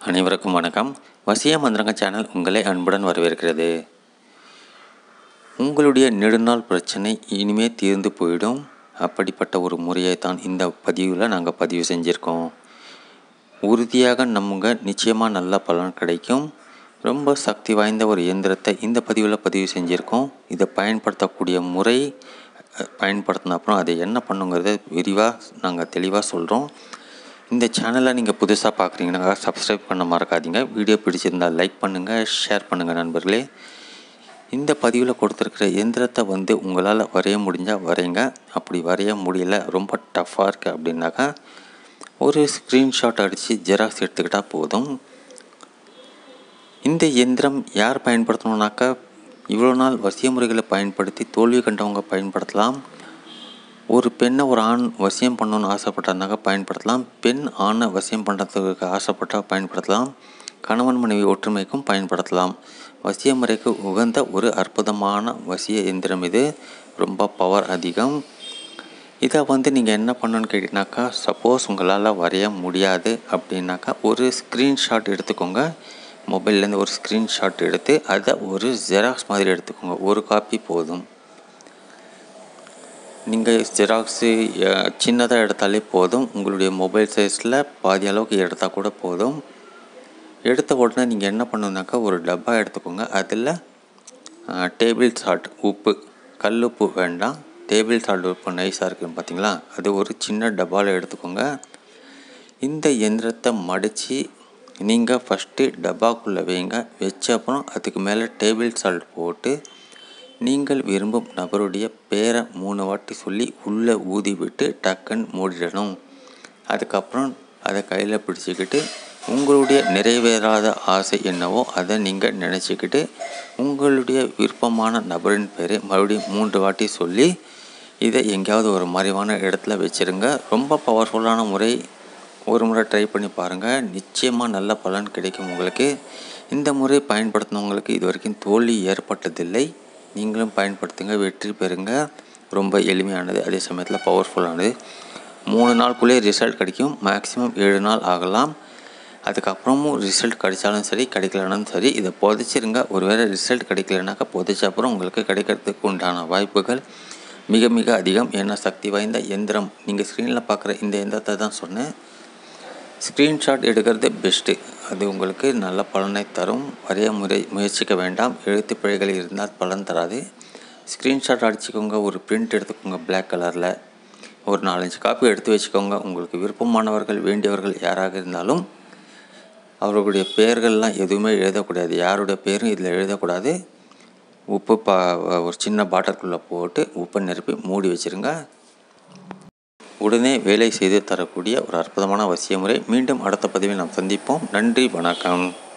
அனைவருக்கும் வணக்கம். வசிய மந்திரங்க சேனல் உங்களை அன்புடன் வரவேற்கிறது. உங்களுடைய நெடுநாள் பிரச்சனை இனிமே தீர்ந்து போயிடும். அப்படிப்பட்ட ஒரு முறையை தான் இந்த பதிவில் நாங்கள் பதிவு செஞ்சுருக்கோம். உறுதியாக நம்புங்க, நிச்சயமாக நல்ல பலன் கிடைக்கும். ரொம்ப சக்தி வாய்ந்த ஒரு இயந்திரத்தை இந்த பதிவில் பதிவு செஞ்சுருக்கோம். இதை பயன்படுத்தக்கூடிய முறை, பயன்படுத்தின அப்புறம் அதை என்ன பண்ணுங்கிறத விரிவாக நாங்கள் தெளிவாக சொல்கிறோம். இந்த சேனலை நீங்கள் புதுசாக பார்க்குறீங்கன்னா சப்ஸ்கிரைப் பண்ண மறக்காதீங்க. வீடியோ பிடிச்சிருந்தால் லைக் பண்ணுங்கள், ஷேர் பண்ணுங்கள் நண்பர்களே. இந்த பதிவில் கொடுத்துருக்கிற எந்திரத்தை உங்களால் வரைய முடிஞ்சால் வரைங்க. அப்படி வரைய முடியல, ரொம்ப டஃப்பாக இருக்குது அப்படின்னாக்கா ஒரு ஸ்க்ரீன்ஷாட் அடித்து ஜெராக்ஸ் எடுத்துக்கிட்டால் போதும். இந்த எந்திரம் யார் பயன்படுத்தணுன்னாக்கா, இவ்வளோ நாள் வசிய முறைகளை பயன்படுத்தி தோல்வி கண்டவங்க பயன்படுத்தலாம். ஒரு பெண்ணை ஒரு ஆண் வசியம் பண்ணணுன்னு ஆசைப்பட்டாருனாக்கா பயன்படுத்தலாம். பெண் ஆணை வசியம் பண்ணுறதுக்கு ஆசைப்பட்டால் பயன்படுத்தலாம். கணவன் மனைவி ஒற்றுமைக்கும் பயன்படுத்தலாம். வசிய முறைக்கு உகந்த ஒரு அற்புதமான வசிய எந்திரம் இது. ரொம்ப பவர் அதிகம். இதை நீங்கள் என்ன பண்ணணுன்னு கேட்டிங்கனாக்கா, சப்போஸ் உங்களால் வரைய முடியாது அப்படின்னாக்கா ஒரு ஸ்க்ரீன்ஷாட் எடுத்துக்கோங்க. மொபைல்லேருந்து ஒரு ஸ்க்ரீன்ஷாட் எடுத்து அதை ஒரு ஜெராக்ஸ் மாதிரி எடுத்துக்கோங்க. ஒரு காப்பி போதும். நீங்கள் ஜெராக்ஸு சின்னதாக எடுத்தாலே போதும். உங்களுடைய மொபைல் சைஸில் பாதி அளவுக்கு எடுத்தால் கூட போதும். எடுத்த உடனே நீங்கள் என்ன பண்ணணுன்னாக்கா, ஒரு டப்பா எடுத்துக்கோங்க. அதில் டேபிள் சால்ட், உப்பு, கல் உப்பு வேண்டாம், டேபிள் சால்ட் உப்பு நைஸாக இருக்குதுன்னு பார்த்தீங்களா, அது ஒரு சின்ன டப்பாவில் எடுத்துக்கோங்க. இந்த எந்திரத்தை மடித்து நீங்கள் ஃபஸ்ட்டு டப்பாக்குள்ளே வைங்க. வச்ச அப்புறம் அதுக்கு மேலே டேபிள் சால்ட் போட்டு நீங்கள் விரும்பும் நபருடைய பேரை 3 வாட்டி சொல்லி உள்ளே ஊதி விட்டு டக்குன்னு மூடிடணும். அதுக்கப்புறம் அதை கையில் பிடிச்சிக்கிட்டு உங்களுடைய நிறைவேறாத ஆசை என்னவோ அதை நீங்கள் நினச்சிக்கிட்டு உங்களுடைய விருப்பமான நபரின் பேரை மறுபடியும் 3 வாட்டி சொல்லி இதை எங்கேயாவது ஒரு மறைவான இடத்துல வச்சுருங்க. ரொம்ப பவர்ஃபுல்லான முறை. ஒரு முறை ட்ரை பண்ணி பாருங்கள். நிச்சயமாக நல்ல பலன் கிடைக்கும் உங்களுக்கு. இந்த முறை பயன்படுத்தினவங்களுக்கு இது வரைக்கும் தோல்வி ஏற்பட்டதில்லை. நீங்களும் பயன்படுத்துங்க, வெற்றி பெறுங்க. ரொம்ப எளிமையானது, அதே சமயத்தில் பவர்ஃபுல்லானது. 3 நாளுக்குள்ளே ரிசல்ட் கிடைக்கும். மேக்ஸிமம் 7 நாள் ஆகலாம். அதுக்கப்புறமும் ரிசல்ட் கிடைச்சாலும் சரி, கிடைக்கலனாலும் சரி, இதை புதைச்சிருங்க. ஒருவேளை ரிசல்ட் கிடைக்கலனாக்கா புதைச்ச அப்புறம் உங்களுக்கு கிடைக்கிறதுக்கு உண்டான வாய்ப்புகள் மிக மிக அதிகம். ஏன்னா சக்தி வாய்ந்த எந்திரம். நீங்கள் ஸ்க்ரீனில் பார்க்குற இந்த எந்திரத்தை தான் சொன்னேன். ஸ்க்ரீன்ஷாட் எடுக்கிறது பெஸ்ட்டு. அது உங்களுக்கு நல்ல பலனை தரும். வரைய முயற்சிக்க வேண்டாம். எழுத்து பிழைகள் இருந்தால் பலன் தராது. ஸ்க்ரீன்ஷாட் அடிச்சுக்கோங்க. ஒரு பிரிண்ட் எடுத்துக்கோங்க பிளாக் கலரில். ஒரு 4-5 காப்பி எடுத்து வச்சுக்கோங்க. உங்களுக்கு விருப்பமானவர்கள், வேண்டியவர்கள் யாராக இருந்தாலும் அவர்களுடைய பெயர்கள்லாம் எதுவுமே எழுதக்கூடாது. யாருடைய பேரும் இதில் எழுதக்கூடாது. உப்பு ஒரு சின்ன பாட்டிலுக்குள்ளே போட்டு உப்பை நிரப்பி மூடி வச்சுருங்க. உடனே வேலை செய்து தரக்கூடிய ஒரு அற்புதமான வசிய முறை. மீண்டும் அடுத்த பதிவில் நாம் சந்திப்போம். நன்றி, வணக்கம்.